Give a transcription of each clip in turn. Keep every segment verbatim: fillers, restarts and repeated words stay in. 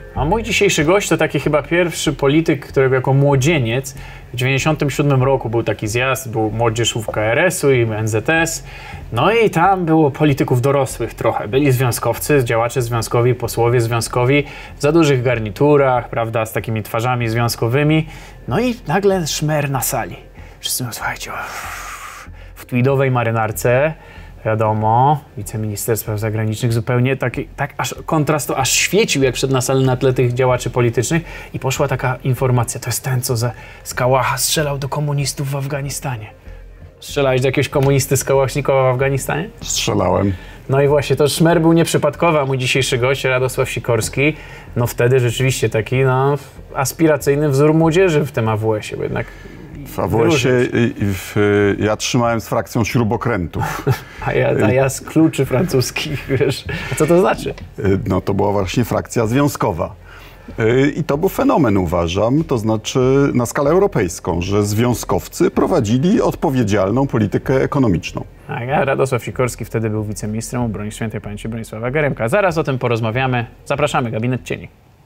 A mój dzisiejszy gość to taki chyba pierwszy polityk, którego jako młodzieniec w dziewięćdziesiątym siódmym roku był taki zjazd, był młodzieżówka R S u i M Z S. No i tam było polityków dorosłych trochę. Byli związkowcy, działacze związkowi, posłowie związkowi w za dużych garniturach, prawda, z takimi twarzami związkowymi. No i nagle szmer na sali. Wszyscy mówią, słuchajcie, w tweedowej marynarce, wiadomo, wiceminister spraw zagranicznych zupełnie taki, tak aż kontrast aż świecił, jak wszedł na salę na tle tych działaczy politycznych i poszła taka informacja, to jest ten, co za, z Kałacha strzelał do komunistów w Afganistanie. Strzelałeś do jakiegoś komunisty z Kałachnikowa w Afganistanie? Strzelałem. No i właśnie, to szmer był nieprzypadkowy, a mój dzisiejszy gość, Radosław Sikorski, no wtedy rzeczywiście taki, no, aspiracyjny wzór młodzieży w tym A W S ie, bo jednak... W A W S ie w, ja trzymałem z frakcją śrubokrętów. A ja, a ja z kluczy francuskich, wiesz. A co to znaczy? No to była właśnie frakcja związkowa. I to był fenomen, uważam, to znaczy na skalę europejską, że związkowcy prowadzili odpowiedzialną politykę ekonomiczną. A ja, Radosław Sikorski, wtedy był wiceministrem obrony świętej pamięci Bronisława Geremka. Zaraz o tym porozmawiamy. Zapraszamy, Gabinet Cieni.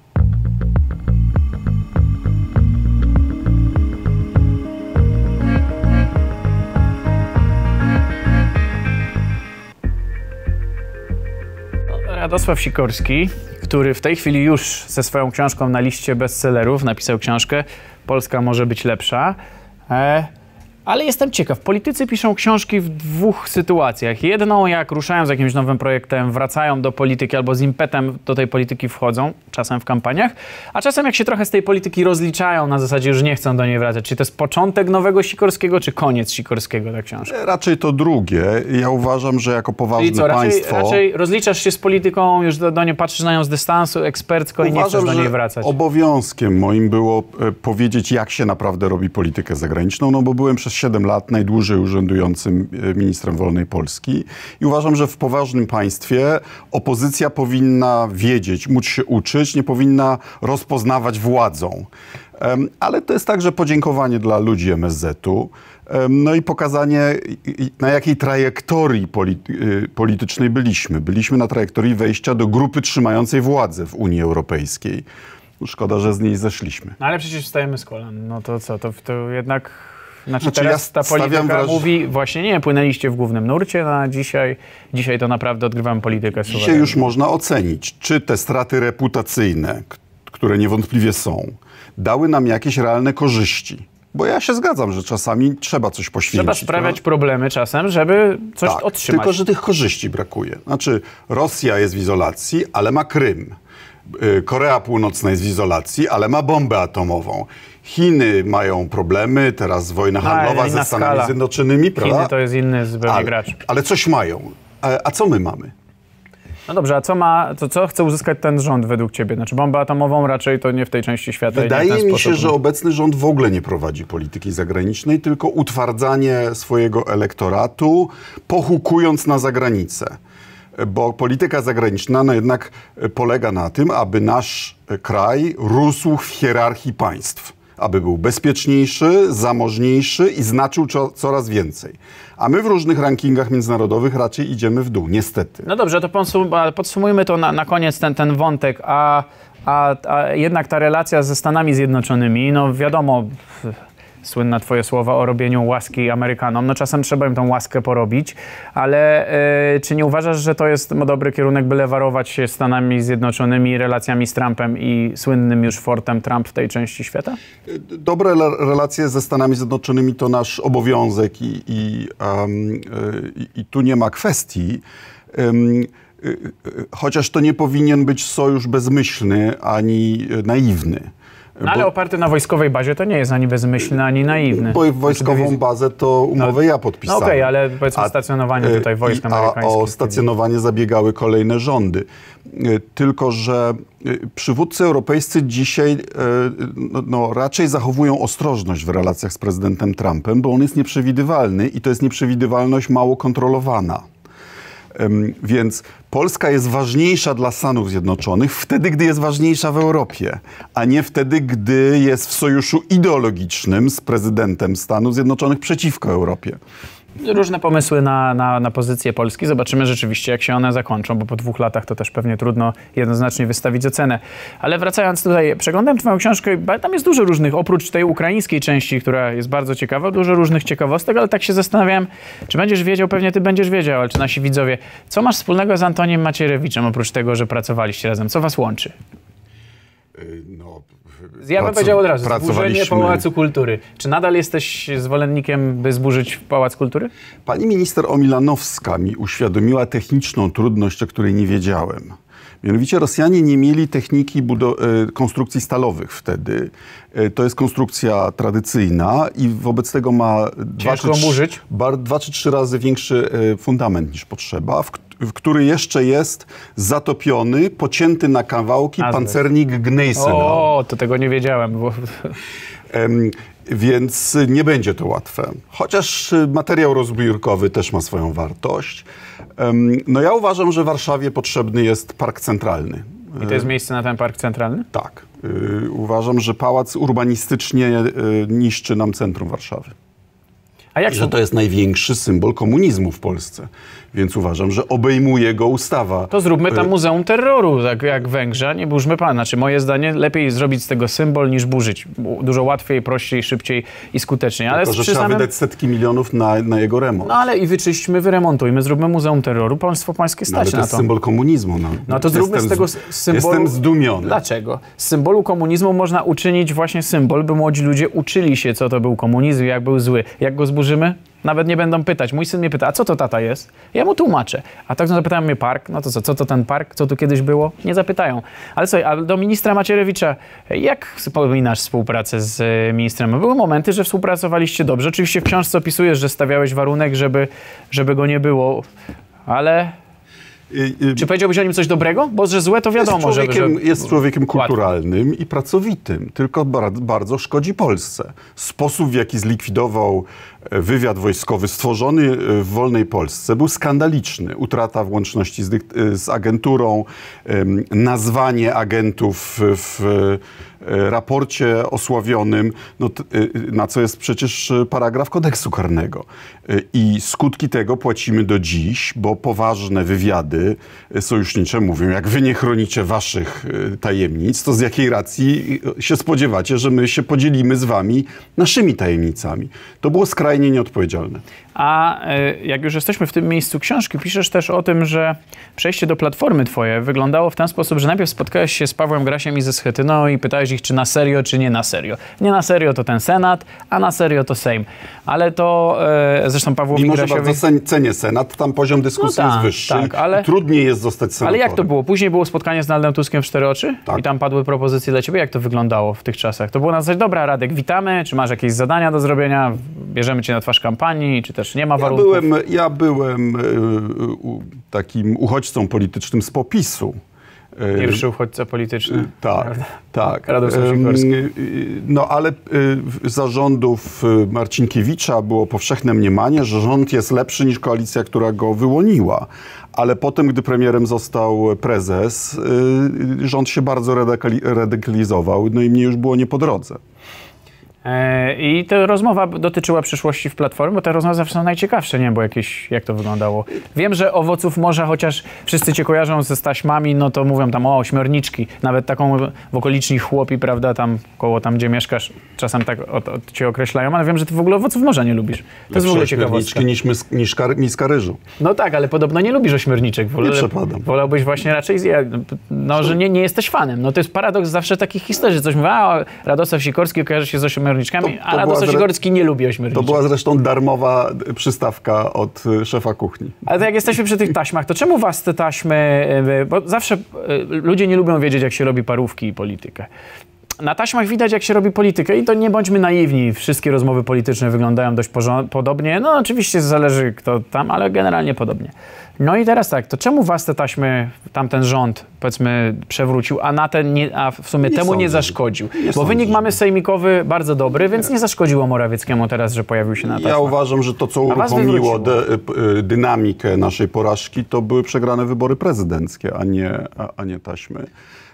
Radosław Sikorski, który w tej chwili już ze swoją książką na liście bestsellerów napisał książkę Polska może być lepsza. E, ale jestem ciekaw, politycy piszą książki w dwóch sytuacjach. Jedną, jak ruszają z jakimś nowym projektem, wracają do polityki albo z impetem do tej polityki wchodzą, czasem w kampaniach, a czasem jak się trochę z tej polityki rozliczają, na zasadzie już nie chcą do niej wracać. Czy to jest początek nowego Sikorskiego, czy koniec Sikorskiego ta książka? Raczej to drugie. Ja uważam, że jako poważne co, raczej, państwo... raczej rozliczasz się z polityką, już do, do niej patrzysz na nią z dystansu, ekspercko i nie chcesz do niej wracać. Obowiązkiem moim było e, powiedzieć, jak się naprawdę robi politykę zagraniczną, no bo byłem przez siedem lat najdłużej urzędującym ministrem wolnej Polski i uważam, że w poważnym państwie opozycja powinna wiedzieć, móc się uczyć, nie powinna rozpoznawać władzą. Um, ale to jest także podziękowanie dla ludzi M S Z u, um, no i pokazanie, na jakiej trajektorii polity politycznej byliśmy. Byliśmy na trajektorii wejścia do grupy trzymającej władzę w Unii Europejskiej. Szkoda, że z niej zeszliśmy. No ale przecież wstajemy z kolan. No to co, to, to jednak... Znaczy, znaczy teraz ja ta polityka wraż... mówi, właśnie nie, płynęliście w głównym nurcie, no a dzisiaj, dzisiaj to naprawdę odgrywam politykę suwerenną. Dzisiaj już można ocenić, czy te straty reputacyjne, które niewątpliwie są, dały nam jakieś realne korzyści. Bo ja się zgadzam, że czasami trzeba coś poświęcić. Trzeba sprawiać no? problemy czasem, żeby coś tak, otrzymać. Tylko, że tych korzyści brakuje. Znaczy, Rosja jest w izolacji, ale ma Krym. Korea Północna jest w izolacji, ale ma bombę atomową. Chiny mają problemy, teraz wojna handlowa ze Stanami skala. Zjednoczonymi, prawda? Chiny to jest inny zupełnie ale, gracz. Ale coś mają. A, a co my mamy? No dobrze, a co ma, to co chce uzyskać ten rząd według ciebie? Znaczy bombę atomową raczej to nie w tej części świata. Wydaje i nie w ten mi się, sposób. że obecny rząd w ogóle nie prowadzi polityki zagranicznej, tylko utwardzanie swojego elektoratu, pohukując na zagranicę. Bo polityka zagraniczna no jednak polega na tym, aby nasz kraj rósł w hierarchii państw. Aby był bezpieczniejszy, zamożniejszy i znaczył coraz więcej. A my w różnych rankingach międzynarodowych raczej idziemy w dół, niestety. No dobrze, to podsumujmy to na, na koniec ten, ten wątek. A, a, a jednak ta relacja ze Stanami Zjednoczonymi, no wiadomo... Słynne twoje słowa o robieniu łaski Amerykanom. No czasem trzeba im tą łaskę porobić, ale yy, czy nie uważasz, że to jest dobry kierunek, by lewarować się Stanami Zjednoczonymi, relacjami z Trumpem i słynnym już fortem Trump w tej części świata? Dobre relacje ze Stanami Zjednoczonymi to nasz obowiązek i, i, um, yy, i tu nie ma kwestii. Um, chociaż to nie powinien być sojusz bezmyślny ani naiwny. No ale bo, oparty na wojskowej bazie to nie jest ani bezmyślny, ani naiwny. Bo wojskową bazę to umowę no, ja podpisałem. No okej, okay, ale powiedzmy a, stacjonowanie tutaj wojsk amerykańskich. A o stacjonowanie zabiegały kolejne rządy. Tylko że przywódcy europejscy dzisiaj no, no, raczej zachowują ostrożność w relacjach z prezydentem Trumpem, bo on jest nieprzewidywalny i to jest nieprzewidywalność mało kontrolowana. Więc Polska jest ważniejsza dla Stanów Zjednoczonych wtedy, gdy jest ważniejsza w Europie, a nie wtedy, gdy jest w sojuszu ideologicznym z prezydentem Stanów Zjednoczonych przeciwko Europie. Różne pomysły na, na, na pozycję Polski. Zobaczymy rzeczywiście, jak się one zakończą, bo po dwóch latach to też pewnie trudno jednoznacznie wystawić ocenę. Ale wracając tutaj, przeglądam twoją książkę, tam jest dużo różnych, oprócz tej ukraińskiej części, która jest bardzo ciekawa, dużo różnych ciekawostek, ale tak się zastanawiałem, czy będziesz wiedział, pewnie ty będziesz wiedział, ale czy nasi widzowie, co masz wspólnego z Antoniem Macierewiczem, oprócz tego, że pracowaliście razem? Co was łączy? No, ja bym powiedział od razu, zburzenie pracowaliśmy... Pałacu Kultury. Czy nadal jesteś zwolennikiem, by zburzyć Pałac Kultury? Pani minister Omilanowska mi uświadomiła techniczną trudność, o której nie wiedziałem. Mianowicie Rosjanie nie mieli techniki konstrukcji stalowych wtedy. To jest konstrukcja tradycyjna i wobec tego ma dwa czy, trzy, dwa czy trzy razy większy fundament niż potrzeba, w, w który jeszcze jest zatopiony, pocięty na kawałki Azbest. pancernik Gneisenau. O, to tego nie wiedziałem. Bo... Um, Więc nie będzie to łatwe. Chociaż materiał rozbiórkowy też ma swoją wartość. No ja uważam, że Warszawie potrzebny jest park centralny. I to jest miejsce na ten park centralny? Tak. Uważam, że pałac urbanistycznie niszczy nam centrum Warszawy. A jak I że to jest największy symbol komunizmu w Polsce. Więc uważam, że obejmuje go ustawa. To zróbmy tam Muzeum Terroru, tak jak Węgrza, nie burzmy pana. Znaczy, moje zdanie, lepiej zrobić z tego symbol niż burzyć. Dużo łatwiej, prościej, szybciej i skuteczniej. Ale Tylko, że trzeba samym... wydać setki milionów na, na jego remont. No ale i wyczyśćmy, wyremontujmy, zróbmy Muzeum Terroru. Państwo pańskie stać no, ale to na jest to. symbol komunizmu. No, no to zróbmy z tego symbolu... Jestem zdumiony. Dlaczego? Z symbolu komunizmu można uczynić właśnie symbol, by młodzi ludzie uczyli się, co to był komunizm, jak był zły. Jak go zburzymy? Nawet nie będą pytać. Mój syn mnie pyta, a co to tata jest? Ja mu tłumaczę. A tak zapytają mnie park, no to co, co to ten park? Co tu kiedyś było? Nie zapytają. Ale słuchaj, a do ministra Macierewicza, jak wspominasz współpracę z ministrem? Były momenty, że współpracowaliście dobrze. Oczywiście w książce opisujesz, że stawiałeś warunek, żeby, żeby go nie było, ale... Czy powiedziałbyś o nim coś dobrego? Bo że złe to wiadomo, jest człowiekiem, że, że... Jest człowiekiem kulturalnym łatwo. I pracowitym, tylko bardzo, bardzo szkodzi Polsce. Sposób, w jaki zlikwidował wywiad wojskowy stworzony w wolnej Polsce był skandaliczny. Utrata włączności z, z agenturą, nazwanie agentów w raporcie osławionym, no, na co jest przecież paragraf kodeksu karnego. I skutki tego płacimy do dziś, bo poważne wywiady sojusznicze mówią, jak wy nie chronicie waszych tajemnic, to z jakiej racji się spodziewacie, że my się podzielimy z wami naszymi tajemnicami. To było skrajnie nieodpowiedzialne. A jak już jesteśmy w tym miejscu książki, piszesz też o tym, że przejście do Platformy twoje wyglądało w ten sposób, że najpierw spotkałeś się z Pawłem Grasiem i ze Schetyną i pytałeś ich, czy na serio, czy nie na serio. Nie na serio to ten Senat, a na serio to Sejm. Ale to e, zresztą Pawłowi Mimo, Grasiowi... Mimo, że bardzo cenię Senat, tam poziom dyskusji no tak, jest wyższy. Tak, ale... Trudniej jest zostać senatorem. Ale jak to było? Później było spotkanie z Donaldem Tuskiem w cztery oczy? Tak. I tam padły propozycje dla ciebie? Jak to wyglądało w tych czasach? To było na zasadzie, dobra, Radek, witamy, czy masz jakieś zadania do zrobienia? Bierzemy cię na twarz kampanii, czy też nie ma warunków? Ja byłem, ja byłem y, y, takim uchodźcą politycznym z popisu. Pierwszy uchodźca polityczny. Y, tak, tak. Radosław Sikorski. No ale y, zarządów Marcinkiewicza było powszechne mniemanie, że rząd jest lepszy niż koalicja, która go wyłoniła. Ale potem, gdy premierem został prezes, y, rząd się bardzo radykalizował, no i mnie już było nie po drodze. I ta rozmowa dotyczyła przyszłości w Platformie, bo te rozmowy zawsze są najciekawsze, nie? Bo jakieś, jak to wyglądało. Wiem, że owoców morza, chociaż wszyscy cię kojarzą ze taśmami, no to mówią tam o ośmiorniczki. Nawet taką w okoliczni chłopi, prawda, tam koło tam, gdzie mieszkasz, czasem tak od, od cię określają, ale wiem, że ty w ogóle owoców morza nie lubisz. To Lepsze jest w ogóle ciekawostka. niż, niż kar, miska ryżu. No tak, ale podobno nie lubisz ośmiorniczek. Wolę, nie przepadam. Wolałbyś właśnie raczej, zje, no, że nie, nie jesteś fanem. No to jest paradoks zawsze takich historii, że coś mówi, a Radosław Sikorski kojarzy się z ośmiorniczkami, to, to a Radosław Sikorski nie lubi ośmiorniczek. To była zresztą darmowa przystawka od szefa kuchni. Ale to jak jesteśmy przy tych taśmach, to czemu was te taśmy, bo zawsze ludzie nie lubią wiedzieć, jak się robi parówki i politykę. Na taśmach widać, jak się robi politykę i to nie bądźmy naiwni. Wszystkie rozmowy polityczne wyglądają dość podobnie. No oczywiście zależy kto tam, ale generalnie podobnie. No i teraz tak, to czemu was te taśmy, tamten rząd, powiedzmy, przewrócił, a na ten, nie, a w sumie nie temu sądzę. nie zaszkodził? Nie Bo sądzę, wynik mamy sejmikowy bardzo dobry, więc nie zaszkodziło Morawieckiemu teraz, że pojawił się na taśmach. Ja uważam, że to, co uruchomiło dy, dynamikę naszej porażki, to były przegrane wybory prezydenckie, a nie, a, a nie taśmy.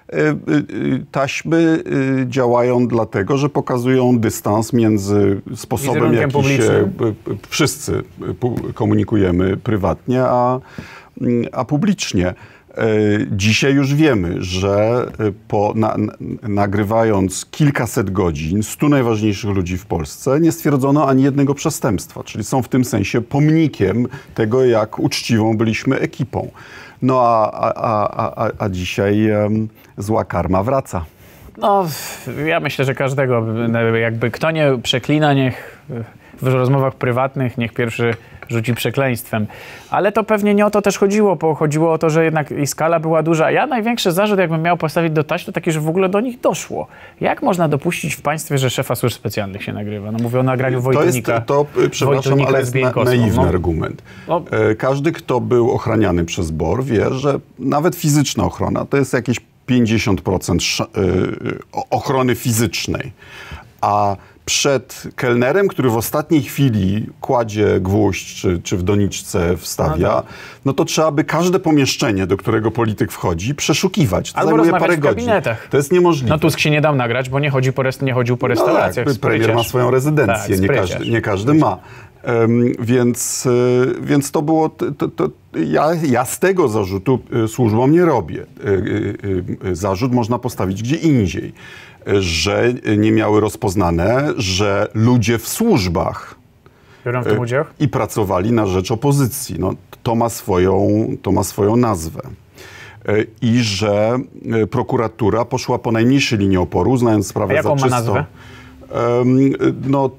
taśmy działają dlatego, że pokazują dystans między sposobem, w jaki się wszyscy komunikujemy prywatnie, a, a publicznie. Dzisiaj już wiemy, że po, na, nagrywając kilkaset godzin stu najważniejszych ludzi w Polsce nie stwierdzono ani jednego przestępstwa, czyli są w tym sensie pomnikiem tego, jak uczciwą byliśmy ekipą. No a, a, a, a dzisiaj um, zła karma wraca. No, ja myślę, że każdego, jakby kto nie przeklina, niech w rozmowach prywatnych, niech pierwszy rzuci przekleństwem. Ale to pewnie nie o to też chodziło, bo chodziło o to, że jednak i skala była duża. A ja największy zarzut, jakbym miał postawić do taśmy, to taki, że w ogóle do nich doszło. Jak można dopuścić w państwie, że szefa służb specjalnych się nagrywa? No mówię o nagraniu Wojtunika. To jest, to, przepraszam, ale jest na, naiwny no. argument. No. Każdy, kto był ochraniany przez B O R, wie, że nawet fizyczna ochrona to jest jakieś pięćdziesiąt procent ochrony fizycznej. A przed kelnerem, który w ostatniej chwili kładzie gwóźdź czy, czy w doniczce wstawia, no, tak. no to trzeba by każde pomieszczenie, do którego polityk wchodzi, przeszukiwać. To albo zajmuje rozmawiać parę w godzin. kabinetach. To jest niemożliwe. No Tusk się nie dał nagrać, bo nie, chodzi po rest, nie chodził po restauracjach. No tak, premier ma swoją rezydencję, tak, nie, każdy, nie każdy ma. Um, więc, y, więc to było, to, to, ja, ja z tego zarzutu y, służbom nie robię. Y, y, y, zarzut można postawić gdzie indziej, y, że nie miały rozpoznane, że ludzie w służbach biorą w tym y, udział i pracowali na rzecz opozycji. No, to ma swoją, to ma swoją nazwę. Y, I że y, prokuratura poszła po najmniejszej linii oporu, znając sprawę A jaką za czysto. ma nazwę? No,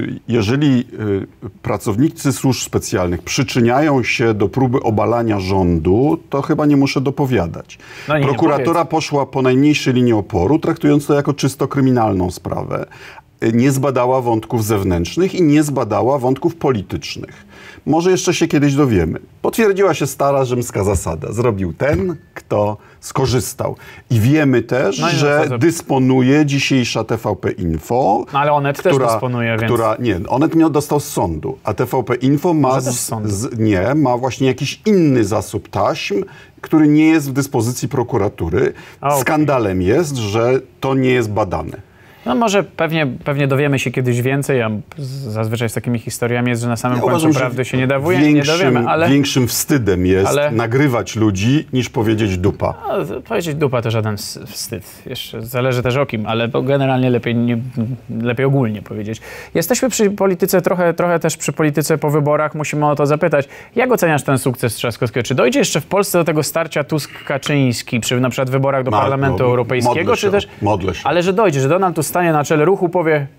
jeżeli pracownicy służb specjalnych przyczyniają się do próby obalania rządu, to chyba nie muszę dopowiadać. No nie, Prokuratura nie poszła po najmniejszej linii oporu, traktując to jako czysto kryminalną sprawę. Nie zbadała wątków zewnętrznych i nie zbadała wątków politycznych. Może jeszcze się kiedyś dowiemy. Potwierdziła się stara rzymska zasada. Zrobił ten, kto skorzystał. I wiemy też, no że no, dysponuje dzisiejsza T V P Info. No ale Onet która, też dysponuje, która, więc... Nie, Onet miał dostał z sądu, a T V P Info ma, z, z, nie, ma właśnie jakiś inny zasób taśm, który nie jest w dyspozycji prokuratury. A, okay. Skandalem jest, że to nie jest badane. No może pewnie, pewnie dowiemy się kiedyś więcej, a zazwyczaj z takimi historiami jest, że na samym ja końcu uważam, prawdy się nie dawuje, nie dowiemy, ale... Większym wstydem jest ale... nagrywać ludzi, niż powiedzieć dupa. No, powiedzieć dupa to żaden wstyd. Jeszcze zależy też o kim, ale generalnie lepiej, nie, lepiej ogólnie powiedzieć. Jesteśmy przy polityce, trochę, trochę też przy polityce po wyborach, musimy o to zapytać. Jak oceniasz ten sukces Trzaskowskiego? Czy dojdzie jeszcze w Polsce do tego starcia Tusk-Kaczyński przy na przykład wyborach do Ma, Parlamentu no, Europejskiego? Modlę czy też, modlę się. Ale że dojdzie, że Donald Tusk stanie na czele ruchu, powie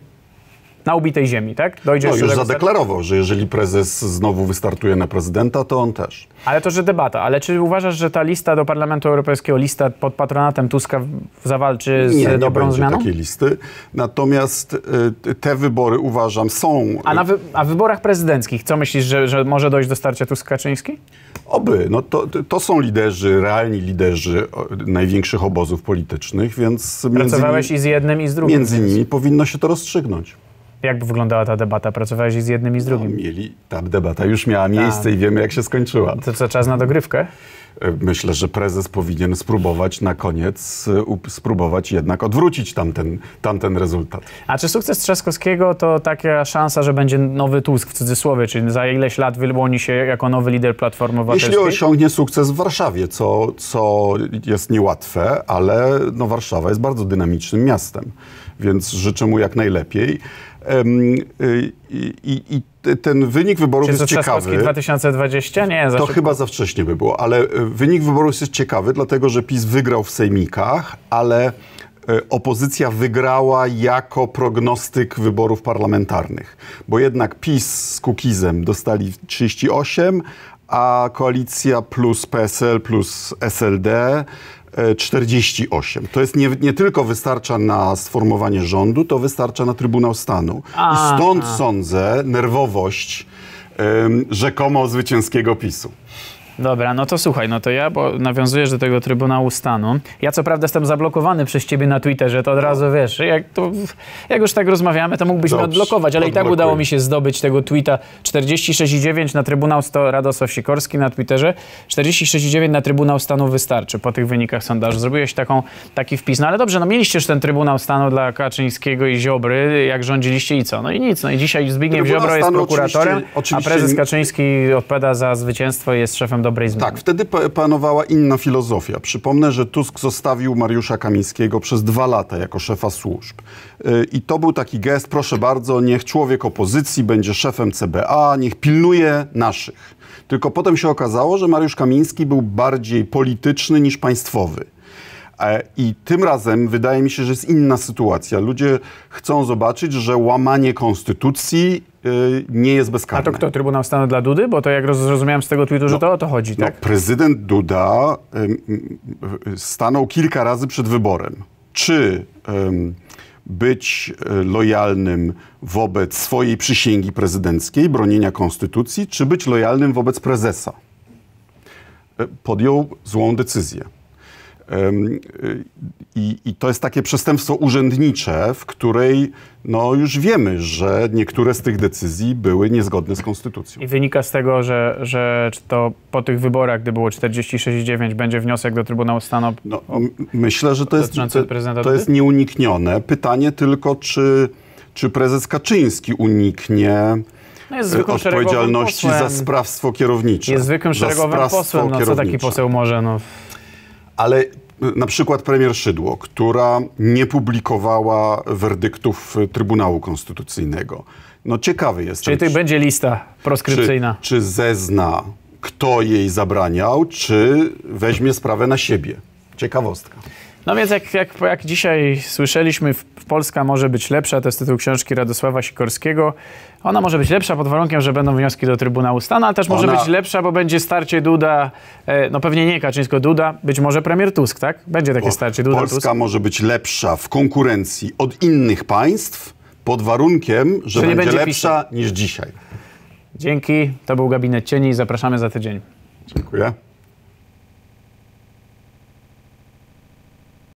na ubitej ziemi, tak? Dojdzie no już zadeklarował, że jeżeli prezes znowu wystartuje na prezydenta, to on też. Ale to, że debata. Ale czy uważasz, że ta lista do Parlamentu Europejskiego, lista pod patronatem Tuska zawalczy z nie, dobrą nie zmianą? Nie takiej listy. Natomiast y, te wybory uważam są... A na wy, a w wyborach prezydenckich co myślisz, że, że może dojść do starcia Tusk-Kaczyński? Oby. No to, to są liderzy, realni liderzy największych obozów politycznych, więc... Pracowałeś między, i z jednym i z drugim. Między nimi powinno się to rozstrzygnąć. Jak by wyglądała ta debata? Pracowałeś i z jednym i z drugim? No, mieli, ta debata już miała miejsce ta. i wiemy, jak się skończyła. To co, czas na dogrywkę? Myślę, że prezes powinien spróbować na koniec, spróbować jednak odwrócić tamten, tamten rezultat. A czy sukces Trzaskowskiego to taka szansa, że będzie nowy Tusk w cudzysłowie, czyli za ileś lat wyłoni się jako nowy lider Platformy Obywatelskiej? Jeśli osiągnie sukces w Warszawie, co, co jest niełatwe, ale no Warszawa jest bardzo dynamicznym miastem, więc życzę mu jak najlepiej. I, i, i ten wynik wyborów jest ciekawy. dwa tysiące dwudziesty? Nie, za To szybko. chyba za wcześnie by było, ale wynik wyborów jest ciekawy, dlatego że PiS wygrał w sejmikach, ale opozycja wygrała jako prognostyk wyborów parlamentarnych, bo jednak PiS z Kukizem dostali trzydzieści osiem, a koalicja plus P S L plus S L D czterdzieści osiem. To jest nie, nie tylko wystarcza na sformowanie rządu, to wystarcza na Trybunał Stanu. A, I stąd a. sądzę nerwowość um, rzekomo zwycięskiego PiSu. Dobra, no to słuchaj, no to ja, bo nawiązujesz do tego Trybunału Stanu. Ja co prawda jestem zablokowany przez ciebie na Twitterze, to od razu wiesz, jak, to, jak już tak rozmawiamy, to mógłbyś mnie odblokować, ale i tak udało mi się zdobyć tego tweeta czterdzieści sześć i dziewięć na Trybunał Stanu, Radosław Sikorski na Twitterze, czterdzieści sześć i dziewięć na Trybunał Stanu wystarczy po tych wynikach sondażu. Zrobiłeś taką, taki wpis, no ale dobrze, no mieliście już ten Trybunał Stanu dla Kaczyńskiego i Ziobry, jak rządziliście i co? No i nic, no i dzisiaj Zbigniew Trybunał Ziobro jest Stanu prokuratorem, oczywiście, oczywiście... a prezes Kaczyński odpowiada za zwycięstwo i jest szefem dobrej zmiany. Tak, wtedy panowała inna filozofia. Przypomnę, że Tusk zostawił Mariusza Kamińskiego przez dwa lata jako szefa służb. I to był taki gest, proszę bardzo, niech człowiek opozycji będzie szefem C B A, niech pilnuje naszych. Tylko potem się okazało, że Mariusz Kamiński był bardziej polityczny niż państwowy. I tym razem wydaje mi się, że jest inna sytuacja. Ludzie chcą zobaczyć, że łamanie konstytucji y, nie jest bezkarne. A to kto? Trybunał Stanu dla Dudy? Bo to jak zrozumiałem z tego tweetu, że no, to o to chodzi, tak? No, prezydent Duda y, y, stanął kilka razy przed wyborem. Czy y, być lojalnym wobec swojej przysięgi prezydenckiej, bronienia konstytucji, czy być lojalnym wobec prezesa? Podjął złą decyzję. I, I to jest takie przestępstwo urzędnicze, w której no, już wiemy, że niektóre z tych decyzji były niezgodne z konstytucją. I wynika z tego, że, że to po tych wyborach, gdy było czterdzieści sześć i dziewięć, będzie wniosek do Trybunału Stanu? No, myślę, że to jest, to, to jest nieuniknione. Pytanie tylko, czy, czy prezes Kaczyński uniknie no jest odpowiedzialności za sprawstwo kierownicze. Jest zwykłym szeregowym posłem. No co taki poseł może? No. Ale na przykład premier Szydło, która nie publikowała werdyktów Trybunału Konstytucyjnego. No ciekawy jest. Czyli to będzie lista proskrypcyjna. Czy, czy zezna, kto jej zabraniał, czy weźmie sprawę na siebie. Ciekawostka. No więc jak, jak, jak dzisiaj słyszeliśmy, Polska może być lepsza, to jest tytuł książki Radosława Sikorskiego. Ona może być lepsza pod warunkiem, że będą wnioski do Trybunału Stanu, ale też może Ona... być lepsza, bo będzie starcie Duda, no pewnie nie Kaczyńsko-Duda, być może premier Tusk, tak? Będzie takie starcie Duda-Tusk. Polska może być lepsza w konkurencji od innych państw pod warunkiem, że, że będzie, będzie lepsza niż dzisiaj. Dzięki, to był Gabinet Cieni i zapraszamy za tydzień. Dziękuję.